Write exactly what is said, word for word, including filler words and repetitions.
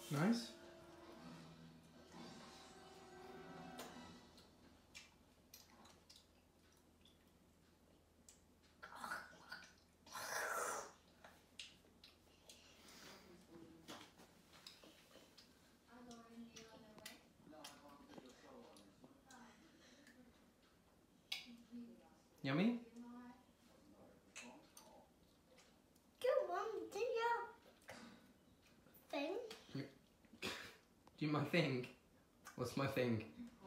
Nice. Yummy? Go on, do your thing. Do my thing? What's my thing?